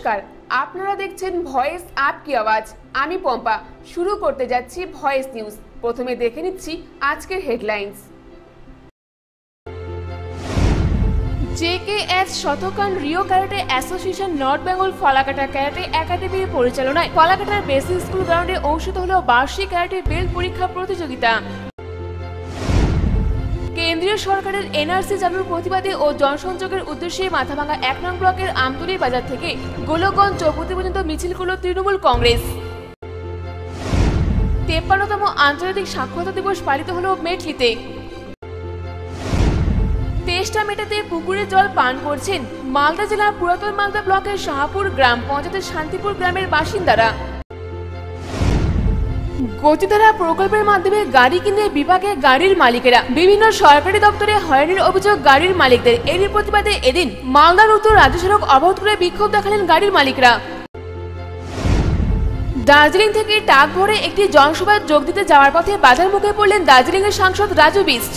নমস্কার, আপনারা দেখছেন ভয়েস আপকি আওয়াজ। আমি পম্পা। শুরু করতে যাচ্ছি ভয়েস নিউজ। প্রথমে দেখে নিচ্ছি আজকের headlines. JKS Shotokan Rio karate association north Bengal Falakata karate একাডেমির পরিচালনায় ফালাকাটার বেসিক স্কুল গ্রাউন্ডে অনুষ্ঠিত হল বার্ষিক ক্যারাটে বেল্ট পরীক্ষা প্রতিযোগিতা। কেন্দ্রীয় সরকারের এনআরসি চালুর প্রতিবাদে ও জনসংযোগের উদ্দেশ্যে মাথাভাঙ্গা ১ নং ব্লকের আমতলী বাজার থেকে গোলকগঞ্জ চৌপতি পর্যন্ত মিছিল করল তৃণমূল কংগ্রেস। ৫৩তম আন্তর্জাতিক সাক্ষরতা দিবস পালিত হল মেটলিতে। তেষ্টা মেটাতে পুকুরের জল পান করছেন মালদা জেলার পুরাতন মালদা ব্লকের শাহপুর গ্রাম পঞ্চায়েতের শান্তিপুর গ্রামের বাসিন্দারা। গতিধারা প্রকল্পের মাধ্যমে গাড়ি কিনে বিভাগে গাড়ির মালিকেরা বিভিন্ন সরকারি দপ্তরে হয়রানির অভিযোগ গাড়ির মালিকদের। এরই প্রতিবাদে এদিন মালদার উত্তর রাজ্য সড়ক অবরোধ করে বিক্ষোভ দেখালেন গাড়ির মালিকরা। দার্জিলিং থেকে টাক ভরে একটি জনসভায় যোগ দিতে যাওয়ার পথে বাজার মুখে পড়লেন দার্জিলিং এর সাংসদ রাজু বিস্ট।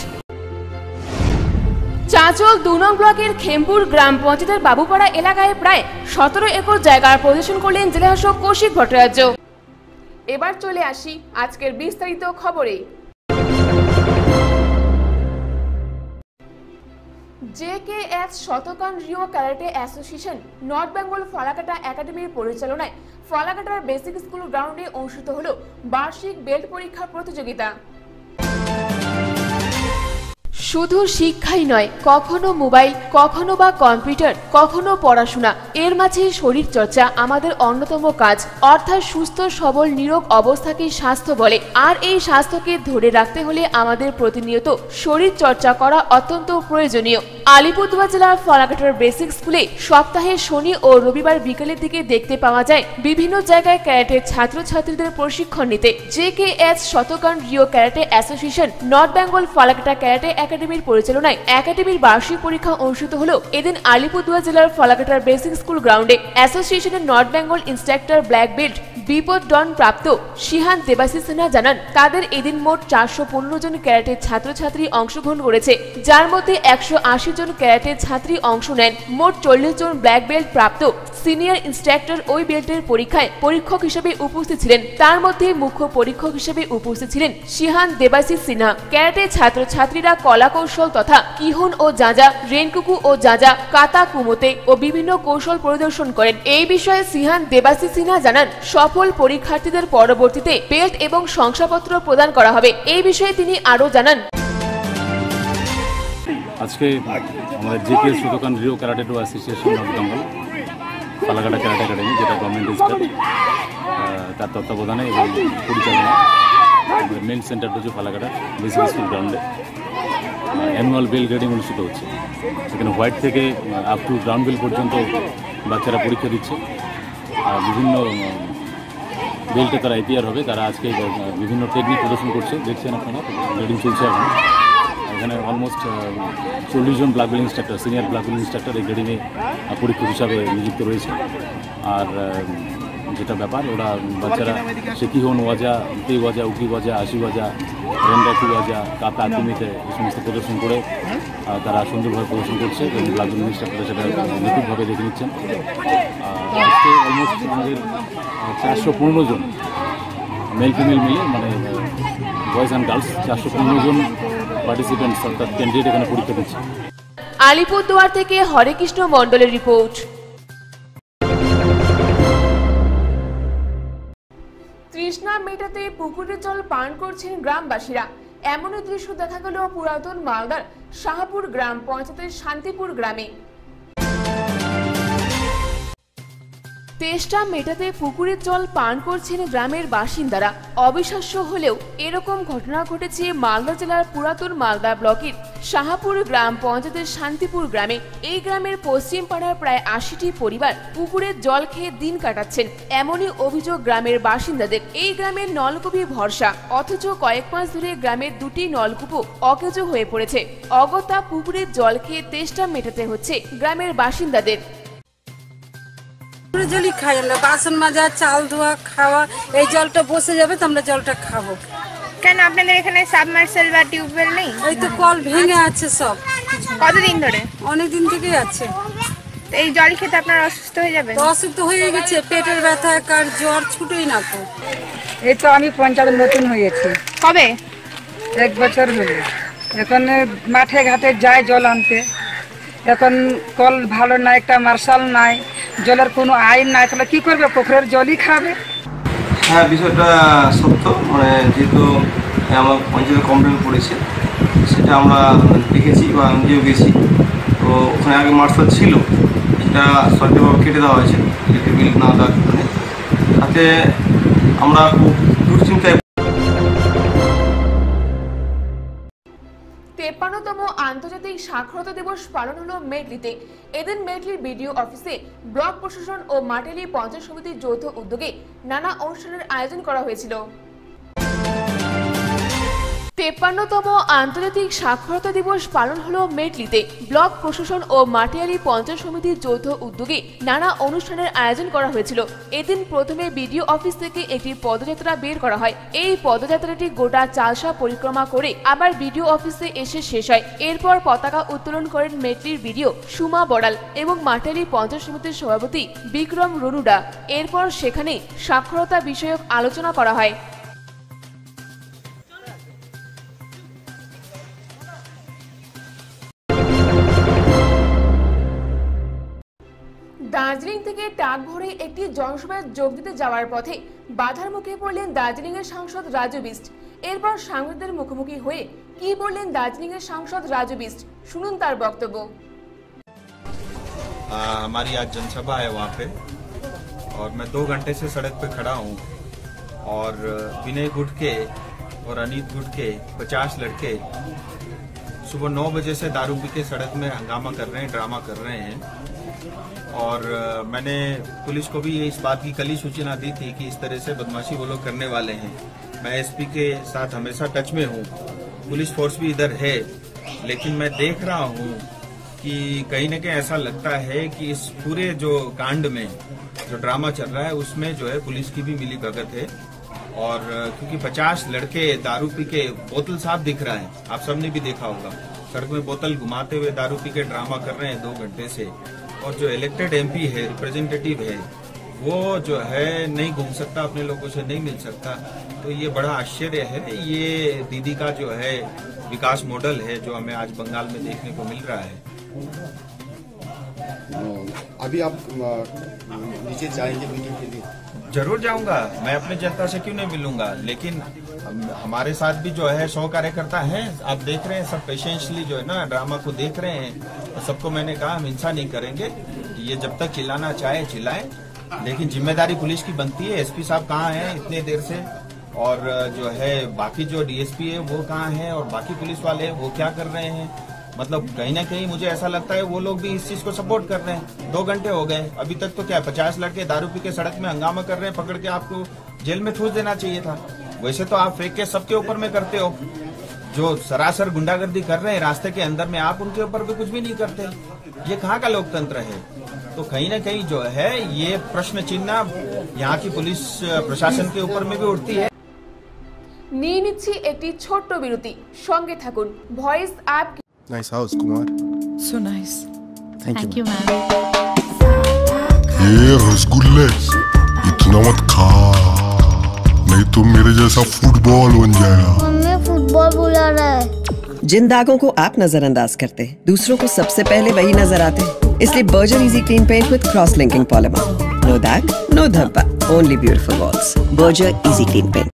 চাঁচল ২ নং ব্লকের খেমপুর গ্রাম পঞ্চায়েতের বাবুপাড়া এলাকায় প্রায় ১৭ একর জায়গার পরিদর্শন করলেন জেলা শাসক কৌশিক ভট্টাচার্য। এবার চলে আসি আজকের বিস্তারিত খবরে। JKS Shotokan Rio karate association north Bengal Falakata একাডেমির পরিচালনায় ফালাকাটার বেসিক স্কুল গ্রাউন্ডে অনুষ্ঠিত হল বার্ষিক বেল্ট পরীক্ষা প্রতিযোগিতা। শুধু শিক্ষাই নয়, কখনো মোবাইল, কখনো বা কম্পিউটার, কখনো পড়াশোনা, এর মাঝে শরীর চর্চা আমাদের অন্যতম কাজ। অর্থাৎ সুস্থ সবল নিরোগ অবস্থাকে স্বাস্থ্য বলে। আর এই স্বাস্থ্যকে ধরে রাখতে হলে আমাদের প্রতিনিয়ত শরীর চর্চা করা অত্যন্ত প্রয়োজনীয়। আলিপুরদুয়ার জেলার ফালাকাটার বেসিক স্কুলে সপ্তাহে শনি ও রবিবার বিকেলের দিকে দেখতে পাওয়া যায় বিভিন্ন জায়গায় ক্যারাটের ছাত্রছাত্রীদের প্রশিক্ষণ নিতে। JKS Shotokan Rio karate association north Bengal Falakata karate একাডেমির পরিচালনায় একাডেমির বার্ষিক পরীক্ষা অনুষ্ঠিত হল এদিন আলিপুরদুয়ার জেলার ফালাকাটার বেসিক স্কুল গ্রাউন্ডে। অ্যাসোসিয়েশনের North Bengal instructor black belt বিপদ ডন প্রাপ্ত সিহান দেবাশিস সিনহা জানান, তাদের এদিন মোট ৪১৫ জন ক্যারাটের ছাত্রছাত্রী অংশগ্রহণ করেছে, যার মধ্যে ১৮০ জন ক্যারাটের ছাত্রী অংশ নেন। মোট ৪০ জন ব্ল্যাক বেল্ট প্রাপ্ত সিনিয়র ইন্সট্রাক্টর ওই বেল্টের পরীক্ষায় পরীক্ষক হিসেবে উপস্থিত ছিলেন। তার মধ্যে মুখ্য পরীক্ষক হিসেবে উপস্থিত ছিলেন সিহান দেবাশিস সিনহা। ক্যারাটে ছাত্রছাত্রীরা কলা কৌশল তথা কিহন ও জাজা, রেনকুকু ও জাজা, কাতা কুমোতে ও বিভিন্ন কৌশল পরিদর্শন করেন। এই বিষয়ে সিহান দেবাশিস সিনহা জানান, সফল পরীক্ষার্থীদের পরবর্তীতে বেল্ট এবং শংসাপত্র প্রদান করা হবে। এই বিষয়ে তিনি আরো জানান, আজকে আমাদের JKS Shotokan Rio karate association north Bengal Falakata karate academy, যেটা গভর্নমেন্ট রেজিস্টার্ড, তার তত্ত্বাবধানে এবং পরিচালনা মেন সেন্টার হচ্ছে ফালাকাটা বেসিক স্কুল গ্রাউন্ডে অ্যানুয়াল বেল গ্রেডিং অনুষ্ঠিত হচ্ছে। সেখানে হোয়াইট থেকে আপ টু গ্রাউন্ড বেল পর্যন্ত বাচ্চারা পরীক্ষা দিচ্ছে। বিভিন্ন বেল্টে তারা এপিআর হবে। তারা আজকে বিভিন্ন টেকনিক প্রদর্শন করছে, দেখছেন আপনারা, গ্রেডিং চলছে এখন। এখানে অলমোস্ট ৪০ জন black belt instructor, senior black belt instructor এই গ্রেডিংয়ে পরীক্ষক হিসাবে নিযুক্ত রয়েছে। আর যেটা ব্যাপার, ওরা বাচ্চারা সে কিহন ওয়াজা, উকি ওয়াজা, উকি ওয়াজা, আশি ওয়াজা, রেন্ডাকু ওয়াজা, কাতা কুমিতে এই সমস্ত প্রদর্শন করে তারা সুন্দরভাবে প্রদর্শন করছে এবং ব্ল্যাক বেল্ট ইন্সট্রাক্টর সেটা নিখুঁতভাবে দেখে নিচ্ছেন। আজকে অলমোস্ট আমাদের ৪১৫ জন মেল ফিমেল মিলে, মানে বয়েজ অ্যান্ড গার্লস, ৪১৫ জন পার্টিসিপেন্টস অর্থাৎ ক্যান্ডিডেট এখানে পরীক্ষা দিচ্ছে। আলিপুরদুয়ার থেকে হরেকৃষ্ণ মণ্ডলের রিপোর্ট। তৃষ্ণা মেটাতে পুকুরের জল পান করছেন গ্রামবাসীরা। এমনই দৃশ্য দেখা গেল পুরাতন মালদার শাহপুর গ্রাম পঞ্চায়েতের শান্তিপুর গ্রামে। তেষ্টা মেটাতে পুকুরের জল পান করছেন গ্রামের বাসিন্দারা। অবিশ্বাস্য হলেও এরকম ঘটনা ঘটেছে মালদা জেলার পুরাতন মালদা ব্লকের শাহপুর গ্রাম পঞ্চায়েতের শান্তিপুর গ্রামে। এই গ্রামের পশ্চিম পাড়ার প্রায় ৮০টি পরিবার পুকুরের জল খেয়ে দিন কাটাচ্ছেন, এমনই অভিযোগ গ্রামের বাসিন্দাদের। এই গ্রামের নলকূপই ভরসা, অথচ কয়েক মাস ধরে গ্রামের দুটি নলকূপও অকেজো হয়ে পড়েছে। অগত্যা পুকুরের জল খেয়ে তেষ্টা মেটাতে হচ্ছে গ্রামের বাসিন্দাদের। জলই খাই, বাসন মাজা, চাল ধোয়া, খাওয়া, এই জলটা বসে যাবে তো আমরা জলটা খাবো। কেন আপনাদের এখানে সাবমার্সেল বা টিউবওয়েল নেই? এই তো কল ভেঙে আছে সব। কতদিন ধরে? অনেক দিন থেকেই আছে। এই জল খেতে আপনারা অসুস্থ হয়ে যাবেন? তো অসুস্থ হয়ে গেছে, পেটের ব্যথা, কার জ্বর ছুটোই না তো। এই তো আমি পঞ্চায়েত নতুন হয়েছি, কবে? 1 বছর হলো। এখন মাঠে ঘাটে যায় জল আনতে, এখন কল ভালো নাই, একটা মার্শাল নাই, জলের কোনো আইন নাই, তাহলে কি করবে? পুকুরের জলই খাবে। হ্যাঁ, বিষয়টা সত্য। মানে যেহেতু আমরা পঞ্চায়েত কমপ্লেন করেছি, সেটা আমরা দেখেছি বা নিজেও গেছি। তো ওখানে আগে মার্শাল ছিল, সেটা সরকারিভাবে কেটে দেওয়া হয়েছে ইলেকট্রিক বিল না দেওয়ার কারণে। তাতে আমরা খুব দুশ্চিন্তায়। 53তম আন্তর্জাতিক সাক্ষরতা দিবস পালন হলো মেটলিতে। এদিন মেটলির বিডিও অফিসে ব্লক প্রশাসন ও মাটেলি পঞ্চায়েত সমিতির যৌথ উদ্যোগে নানা অনুষ্ঠানের আয়োজন করা হয়েছিল। 53তম আন্তর্জাতিক সাক্ষরতা দিবস পালন হলো মেটলিতে। ব্লক প্রশাসন ও মাটিয়ালি পঞ্চায়েত সমিতির যৌথ উদ্যোগে নানা অনুষ্ঠানের আয়োজন করা হয়েছিল। এদিন প্রথমে বিডিও অফিস থেকে একটি পদযাত্রা বের করা হয়। এই পদযাত্রাটি গোটা চালসা পরিক্রমা করে আবার বিডিও অফিসে এসে শেষ হয়। এরপর পতাকা উত্তোলন করেন মেটলির বিডিও সুমা বড়াল এবং মাটিয়ালি পঞ্চায়েত সমিতির সভাপতি বিক্রম রনুডা। এরপর সেখানে সাক্ষরতা বিষয়ক আলোচনা করা হয়। দার্জিলিং থেকে ট্রাক ভরে একটি জনসভায় যোগ দিতে যাওয়ার পথে বাধার মুখে পড়লেন দার্জিলিং এর সাংসদ রাজু বিস্ট। এরপর সাংবাদিকদের মুখোমুখি হয়ে কি বললেন দার্জিলিং এর সাংসদ রাজু বিস্ট, শুনুন তার বক্তব্য। हमारी आज जनसभा है वहाँ पे, और मैं 2 घंटे से सड़क पे खड़ा हूँ, और विनय गुट के और अनीत गुट के 50 लड़के सुबह 9 बजे से दारू पी के सड़क में हंगामा कर रहे हैं, ड्रामा कर रहे हैं। और मैंने पुलिस को भी इस बात की कल ही सूचना दी थी कि इस तरह से बदमाशी वो लोग करने वाले हैं। मैं एसपी के साथ हमेशा टच में हूँ, पुलिस फोर्स भी इधर है, लेकिन मैं देख रहा हूँ कि कहीं न कहीं ऐसा लगता है कि इस पूरे जो कांड में जो ड्रामा चल रहा है उसमें जो है पुलिस की भी मिली भगत है। और क्योंकि 50 लड़के दारू पी के, बोतल साफ दिख रहा है, आप सबने भी देखा होगा, सड़क में बोतल घुमाते हुए दारू पी के ड्रामा कर रहे हैं 2 घंटे से। और जो इलेक्टेड एमपी है, रिप्रेजेंटेटिव है, वो जो है नहीं घूम सकता, अपने लोगों से नहीं मिल सकता। तो ये बड़ा आश्चर्य है। ये दीदी का जो है विकास मॉडल है जो हमें आज बंगाल में देखने को मिल रहा है। अभी आप नीचे जाएंगे मीटिंग के लिए? जरूर जाऊंगा, मैं अपने जनता से क्यों नहीं मिलूंगा, लेकिन हमारे साथ भी जो है 100 कार्यकर्ता हैं। आप देख रहे हैं सब पेशेंसली जो है ना ड्रामा को देख रहे हैं। और सबको मैंने कहा हम हिंसा नहीं करेंगे, ये जब तक चिल्लाना चाहे चिल्लाएं, लेकिन जिम्मेदारी पुलिस की बनती है। एसपी साहब कहाँ हैं इतने देर से, और जो है बाकी जो डीएसपी है वो कहाँ हैं, और बाकी पुलिस वाले वो क्या कर रहे हैं। मतलब कहीं ना कहीं मुझे ऐसा लगता है वो लोग भी इस चीज को सपोर्ट कर रहे हैं। 2 घंटे हो गए, अभी तक तो क्या 50 लड़के दारू पी के सड़क में हंगामा कर रहे हैं, पकड़ के आपको जेल में ठूस देना चाहिए था। वैसे तो आप फेंक के सबके ऊपर में करते हो, जो सरासर गुंडागर्दी कर रहे हैं रास्ते के अंदर में, आप उनके ऊपर भी कुछ भी नहीं करते। ये कहाँ का लोकतंत्र है? तो कहीं ना कहीं जो है ये प्रश्न चिन्ह यहाँ की पुलिस प्रशासन के ऊपर में भी उठती है। নিয়ে নিচ্ছি একটি ছোট্ট বিরতি, সঙ্গে থাকুন। Voice app. Nice house, Kumar. So nice. Thank you, ma'am. ये रसगुल्ले इतना मत खा, नहीं तो मेरे जैसा फुटबॉल बन जाएगा। मम्मी फुटबॉल बुला रहा है। जिन दागों को आप नजरअंदाज करते हैं, दूसरों को सबसे पहले वही नजर आते हैं। इसलिए Berger easy clean paint with cross linking polymer. No दाग, नो धब्बा, only beautiful walls. Berger easy clean paint.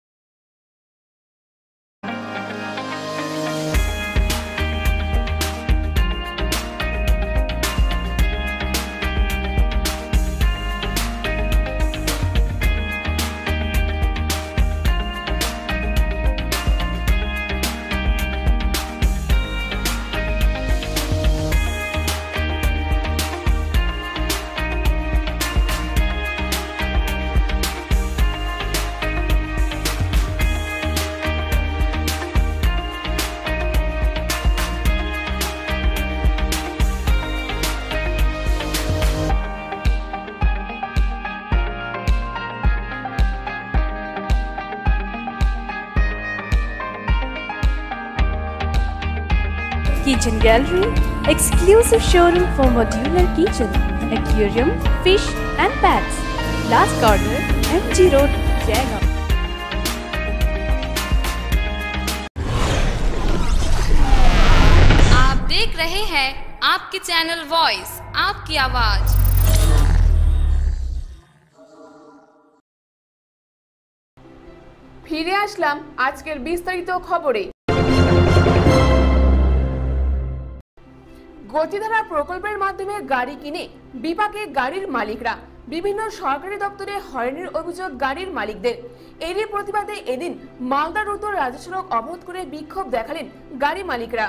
Kitchen Gallery, exclusive showroom for modular kitchen. aquarium, fish and pets. Last corner, MG Road, Jaigaon. आप देख रहे हैं आपके channel voice, आपकी आवाज। ফিরে আসলাম আজকের বিস্তারিত খবরে। গতিধারা প্রকল্পের মাধ্যমে গাড়ি কিনে বিপাকে গাড়ির মালিকরা। বিভিন্ন সরকারি দপ্তরে হয়রানির অভিযোগ গাড়ির মালিকদের। এরই প্রতিবাদে এদিন মালদা রুট রাজ্য সড়ক অবরোধ করে বিক্ষোভ দেখালেন গাড়ি মালিকরা।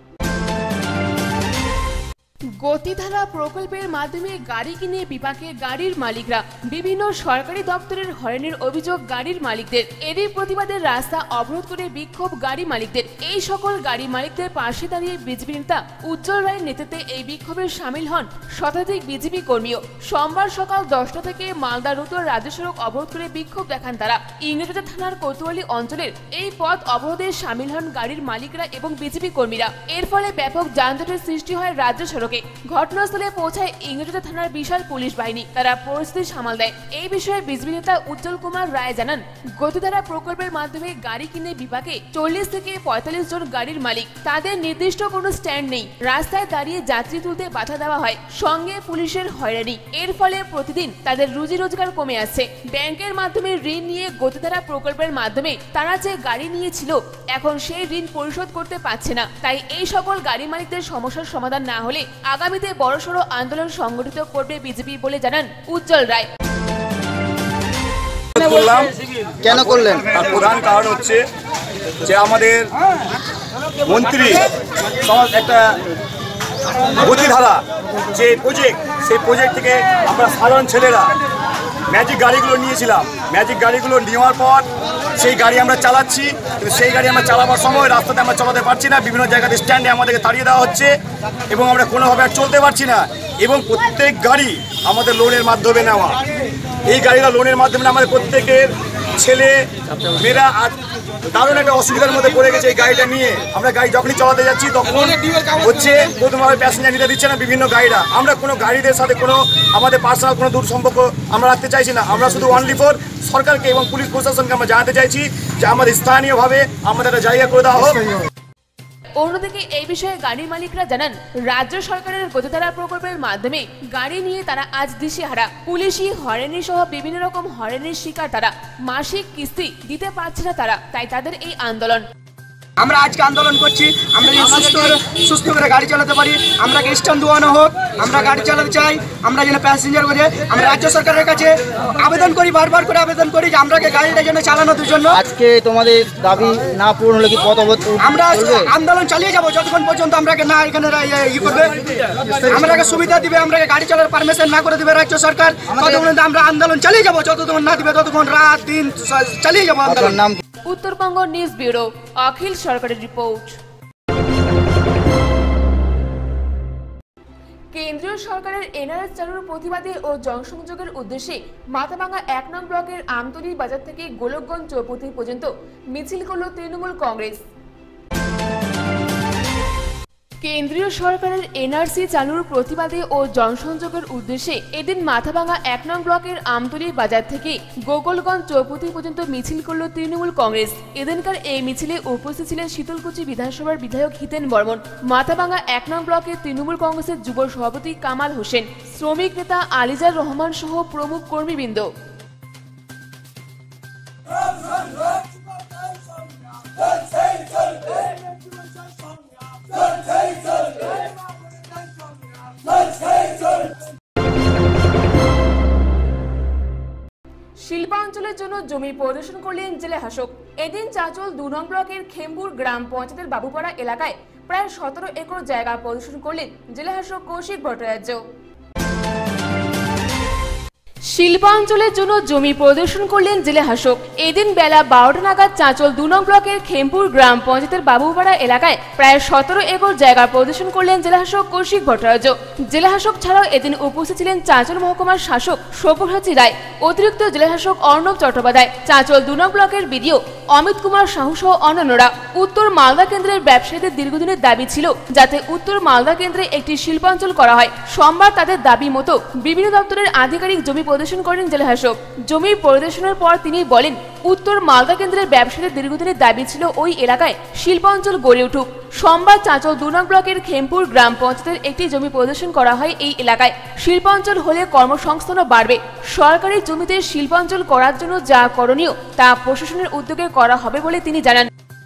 গতিধারা প্রকল্পের মাধ্যমে গাড়ি কিনে বিপাকে গাড়ির মালিকরা। বিভিন্ন সরকারি দপ্তরের হয়রানির অভিযোগ গাড়ির মালিকদের। এরই প্রতিবাদে রাস্তা অবরোধ করে বিক্ষোভ গাড়ি মালিকদের। এই সকল গাড়ি মালিকদের পাশে দাঁড়িয়ে বিজেপি নেতা উজ্জ্বল রায়ের নেতৃত্বে এই বিক্ষোভে সামিল হন শতাধিক বিজেপি কর্মীও। সোমবার সকাল 10টা থেকে মালদা রুট রাজ্য সড়ক অবরোধ করে বিক্ষোভ দেখান তারা। ইংরেজবাজার থানার কোতোয়ালি অঞ্চলের এই পথ অবরোধে সামিল হন গাড়ির মালিকরা এবং বিজেপি কর্মীরা। এর ফলে ব্যাপক যানজটের সৃষ্টি হয় রাজ্য সড়কে। ঘটনাস্থলে পৌঁছায় ইংরেজবাজার থানার বিশাল পুলিশ বাহিনী। তারা পরিস্থিতি সামাল দেয়। এই বিষয়ে বিজেপি নেতা উজ্জ্বল কুমার রায় জানান, গতিধারা প্রকল্পের মাধ্যমে গাড়ি কিনে বিপাকে 40 থেকে 45 জন গাড়ির মালিক। তাদের নির্দিষ্ট কোনো স্ট্যান্ড নেই। রাস্তায় দাঁড়িয়ে যাত্রী তুলতে বাধা দেওয়া হয়, সঙ্গে পুলিশের হয়রানি। এর ফলে প্রতিদিন তাদের রুজি রোজগার কমে আসছে। ব্যাংকের মাধ্যমে ঋণ নিয়ে গতিধারা প্রকল্পের মাধ্যমে তারা যে গাড়ি নিয়েছিল এখন সেই ঋণ পরিশোধ করতে পারছে না। তাই এই সকল গাড়ি মালিকদের সমস্যার সমাধান না হলে আগামীতে বড়সড় আন্দোলন সংগঠিত করবে বিজেপি বলে জানান উজ্জ্বল রায়। কেন করলেন? তার প্রধান কারণ হচ্ছে যে আমাদের মন্ত্রী একটা গতিধারা যে প্রজেক্ট, সেই প্রজেক্ট থেকে আমরা সাধারণ ছেলেরা ম্যাজিক গাড়িগুলো নিয়েছিলাম। ম্যাজিক গাড়িগুলো নেওয়ার পর সেই গাড়ি আমরা চালাচ্ছি, কিন্তু সেই গাড়ি আমরা চালাবার সময় রাস্তাতে আমরা চালাতে পারছি না। বিভিন্ন জায়গাতে স্ট্যান্ডে আমাদেরকে তাড়িয়ে দেওয়া হচ্ছে এবং আমরা কোনোভাবে আর চলতে পারছি না। এবং প্রত্যেক গাড়ি আমাদের লোনের মাধ্যমে নেওয়া। এই গাড়িটা লোনের মাধ্যমে আমাদের প্রত্যেকের ছেলে মেয়েরা আর দারুণ একটা অসুবিধার মধ্যে পড়ে গেছে। এই গাড়িটা নিয়ে আমরা গাড়ি যখনই চালাতে যাচ্ছি তখন হচ্ছে প্রথমভাবে প্যাসেঞ্জার নিতে দিচ্ছে না বিভিন্ন গাড়িরা। আমরা কোনো গাড়িদের সাথে কোনো আমাদের পার্সোনাল কোনো দূর সম্পর্ক আমরা রাখতে চাইছি না। আমরা শুধু অনলি ফর সরকারকে এবং পুলিশ প্রশাসনকে আমরা জানাতে চাইছি যে আমাদের স্থানীয়ভাবে আমাদের একটা জায়গা করে দেওয়া হোক। অন্যদিকে এই বিষয়ে গাড়ি মালিকরা জানান, রাজ্য সরকারের গতিধারা প্রকল্পের মাধ্যমে গাড়ি নিয়ে তারা আজ দিশেহারা। পুলিশি হয়রানি সহ বিভিন্ন রকম হয়রানির শিকার তারা। মাসিক কিস্তি দিতে পারছে না তারা, তাই তাদের এই আন্দোলন। আমরা আজকে আন্দোলন করছি, আমরা যেন সুস্থ করে গাড়ি চালাতে পারি। আমরা স্ট্যান্ড দেওয়ানো হোক, আমরা গাড়ি চালাতে চাই। আমরা যেন প্যাসেঞ্জার করে আমরা রাজ্য সরকারের কাছে আবেদন করি, বারবার করে আবেদন করি যে আমরা গাড়িটা যেন চালানোর জন্য। আজকে তোমাদের দাবি না পূরণ হলে কি পথ অবরোধ? আমরা আন্দোলন চালিয়ে যাবো যতক্ষণ পর্যন্ত আমরাকে না এখানে ই করবে, আমরাকে সুবিধা দিবে, আমরাকে গাড়ি চালানোর পারমিশন না করে দিবে রাজ্য সরকার, ততক্ষণ আমরা আন্দোলন চালিয়ে যাবো। যতক্ষণ না দিবে ততক্ষণ রাত দিন চালিয়ে যাবো আন্দোলন। উত্তরবঙ্গ নিউজ ব্যুরো, অখিল সরকারের রিপোর্ট। কেন্দ্রীয় সরকারের এনআরএস চালুর প্রতিবাদে ও জনসংযোগের উদ্দেশ্যে মাথাভাঙা 1 নং ব্লকের আমতলী বাজার থেকে গোলকগঞ্জ চৌপতি পর্যন্ত মিছিল করল তৃণমূল কংগ্রেস। কেন্দ্রীয় সরকারের এনআরসি চালুর প্রতিবাদে ও জনসংযোগের উদ্দেশ্যে এদিন মাথাভাঙা 1 নং ব্লকের আমতলী বাজার থেকে গোকুলগঞ্জ চৌপতি পর্যন্ত মিছিল করল তৃণমূল কংগ্রেস। এদিনকার এই মিছিলে উপস্থিত ছিলেন শীতলকুচি বিধানসভার বিধায়ক হিতেন বর্মন, মাথাভাঙা 1 নং ব্লকের তৃণমূল কংগ্রেসের যুব সভাপতি কামাল হোসেন, শ্রমিক নেতা আলিজার রহমান সহ প্রমুখ কর্মীবৃন্দ। শিল্পাঞ্চলের জন্য জমি পরিদর্শন করলেন জেলা শাসক। এদিন চাঁচল 2 নং ব্লকের খেমপুর গ্রাম পঞ্চায়েতের বাবুপাড়া এলাকায় প্রায় 17 একর জায়গা পরিদর্শন করলেন জেলা শাসক কৌশিক ভট্টাচার্য। শিল্পাঞ্চলের জন্য জমি পরিদর্শন করলেন জেলা শাসক। এদিন বেলা 12টা নাগাদ চাঁচল 2 নং ব্লকের খেমপুর গ্রাম পঞ্চায়েতের বাবুপাড়া এলাকায় প্রায় 17 একর জায়গা পরিদর্শন করলেন জেলা শাসক কৌশিক ভট্টাচার্য। জেলা শাসক ছাড়াও এদিন উপস্থিত ছিলেন চাঁচল মহকুমার শাসক সব্যসাচী রায়, অতিরিক্ত জেলা শাসক অর্ণব চট্টোপাধ্যায়, চাঁচল 2 নং ব্লকের বিডিও অমিত কুমার সাহু সহ অন্যান্যরা। উত্তর মালদা কেন্দ্রের ব্যবসায়ীদের দীর্ঘদিনের দাবি ছিল যাতে উত্তর মালদা কেন্দ্রে একটি শিল্পাঞ্চল করা হয়। সোমবার তাদের দাবি মতো বিভিন্ন দপ্তরের আধিকারিক জমি পরিদর্শন করেন জেলা শাসক। জমি পরিদর্শনের পর তিনি বলেন, উত্তর মালদা কেন্দ্রের ব্যবসায়ীদের দীর্ঘদিনের দাবি ছিল ওই এলাকায় শিল্পাঞ্চল গড়ে উঠুক। সোমবার চাঁচল 2 নং ব্লকের খেমপুর গ্রাম পঞ্চায়েতের একটি জমি পরিদর্শন করা হয়। এই এলাকায় শিল্পাঞ্চল হলে কর্মসংস্থানও বাড়বে। সরকারি জমিতে শিল্পাঞ্চল করার জন্য যা করণীয় তা প্রশাসনের উদ্যোগে করা হবে বলে তিনি জানান।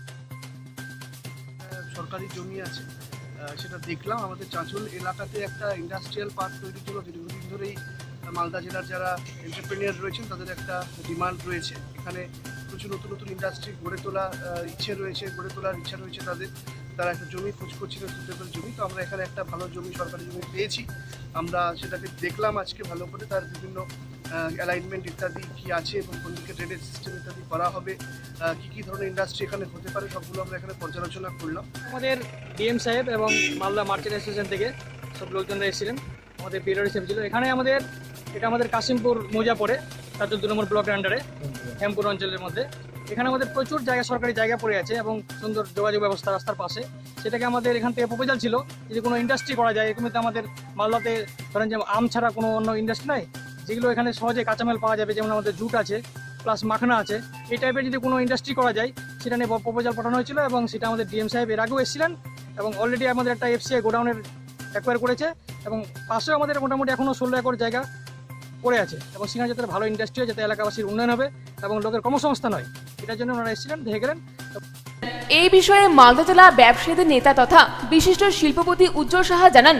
সরকারি জমি আছে, সেটা দেখলাম। আমাদের চাঁচল এলাকাতে একটা ইন্ডাস্ট্রিয়াল পার্ক তৈরির জন্য দীর্ঘদিন ধরেই মালদা জেলার যারা এন্টারপ্রেনিয়ার রয়েছেন তাদের একটা ডিমান্ড রয়েছে। এখানে প্রচুর নতুন নতুন ইন্ডাস্ট্রি গড়ে তোলার ইচ্ছা রয়েছে তাদের। তারা একটা জমি খোঁজ করছিলেন, সুটেবল জমি। তো আমরা এখানে একটা ভালো জমি, সরকারি জমি পেয়েছি। আমরা সেটাকে দেখলাম আজকে ভালো করে, তার বিভিন্ন অ্যালাইনমেন্ট ইত্যাদি কি আছে এবং কোন দিকে ড্রেনেজ সিস্টেম ইত্যাদি করা হবে, কি ধরনের ইন্ডাস্ট্রি এখানে হতে পারে, সবগুলো আমরা এখানে পর্যালোচনা করলাম। আমাদের ডিএম সাহেব এবং মালদা মার্চেন্ট অ্যাসোসিয়েশন থেকে সব লোকজনরা এসেছিলেন, আমাদের পিরিয়ড হিসেবে ছিল। এখানে এটা আমাদের কাশিমপুর মৌজা পড়ে, চাঁচল 2 নম্বর ব্লকের আন্ডারে হেমপুর অঞ্চলের মধ্যে। এখানে আমাদের প্রচুর সরকারি জায়গা পড়ে আছে এবং সুন্দর যোগাযোগ ব্যবস্থা রাস্তার পাশে। সেটাকে আমাদের এখান থেকে প্রপোজাল ছিল যদি কোনো ইন্ডাস্ট্রি করা যায়। এরকম তো আমাদের মালদাতে ধরেন যে আম ছাড়া কোনো অন্য ইন্ডাস্ট্রি নাই, যেগুলো এখানে সহজে কাঁচামাল পাওয়া যাবে, যেমন আমাদের জুট আছে প্লাস মাখনা আছে। এই টাইপের যদি কোনো ইন্ডাস্ট্রি করা যায় সেটা নিয়ে প্রপোজাল পাঠানো হয়েছিল এবং সেটা আমাদের ডিএম সাহেব এর আগেও এসেছিলেন এবং অলরেডি আমাদের একটা এফসিআই গোডাউনের অ্যাকোয়ার করেছে এবং পাশেও আমাদের মোটামুটি এখনও 16 একর জায়গা পড়ে আছে এবং সেখানে যাতে ভালো ইন্ডাস্ট্রি হয়, যাতে এলাকাবাসীর উন্নয়ন হবে এবং লোকের কর্মসংস্থান হয়, এটার জন্য ওনারা এসেছিলেন, দেখে গেলেন। এই বিষয়ে মালদা জেলা ব্যবসায়ীদের নেতা তথা বিশিষ্ট শিল্পপতি উজ্জ্বল সাহা জানান,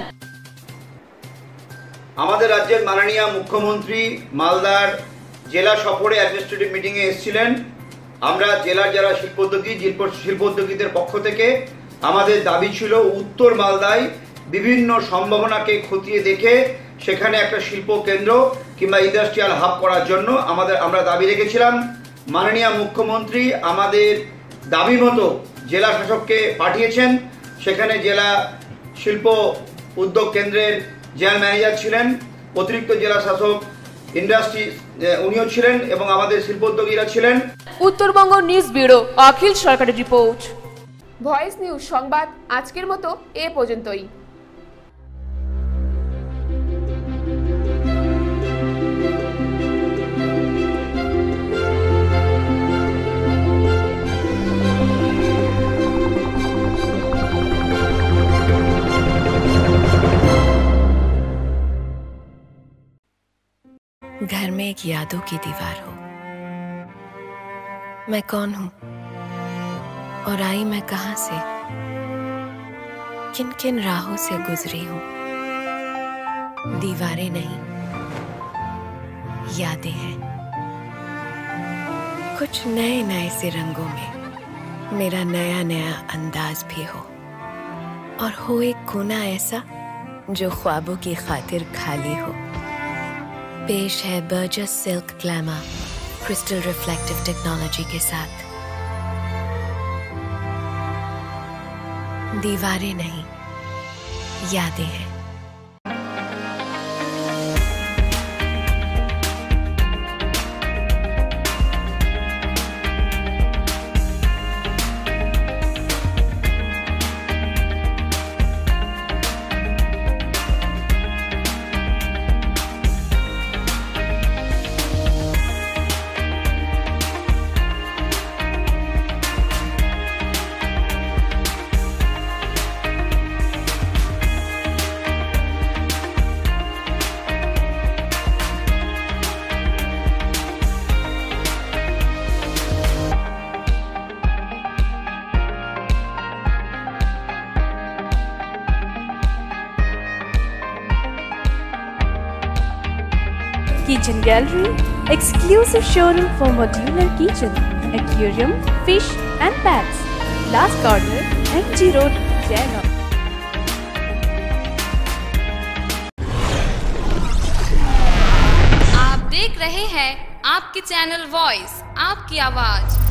আমাদের রাজ্যের মাননীয় মুখ্যমন্ত্রী মালদার জেলা সফরে অ্যাডমিনিস্ট্রেটিভ মিটিংয়ে এসেছিলেন। আমরা জেলার যারা শিল্পোদ্যোগীদের পক্ষ থেকে আমাদের দাবি ছিল উত্তর মালদায় বিভিন্ন সম্ভাবনাকে খতিয়ে দেখে সেখানে একটা শিল্প কেন্দ্র কিংবা ইন্ডাস্ট্রিয়াল হাব করার জন্য আমরা দাবি রেখেছিলাম। মাননীয় মুখ্যমন্ত্রী আমাদের দাবি মতো জেলা শাসককে পাঠিয়েছেন। সেখানে জেলা শিল্প উদ্যোগ কেন্দ্রের জেনারেল ম্যানেজার ছিলেন, অতিরিক্ত জেলা শাসক ইন্ডাস্ট্রি উনিও ছিলেন এবং আমাদের শিল্পোদ্যোগীরা ছিলেন। উত্তরবঙ্গ নিউজ ব্যুরো, অখিল সরকারি রিপোর্ট। ভয়েস নিউজ সংবাদ আজকের মতো এ পর্যন্তই। घर में एक यादों की दीवार हो। मैं कौन हूं और आई मैं कहां से, किन किन राहों से गुजरी हूं। दीवारें नहीं यादें हैं, कुछ नए नए से रंगों में मेरा नया नया अंदाज भी हो, और हो एक कोना ऐसा जो ख्वाबों की खातिर खाली हो। पेश है Berger's silk glamour crystal reflective technology के साथ। दीवारें नहीं यादें हैं। Kitchen Gallery, exclusive showroom for modular kitchen, aquarium, fish and pets. Last corner, MG Road, Jaigaon. आप है आपके चैनल वॉइस, आपकी आवाज।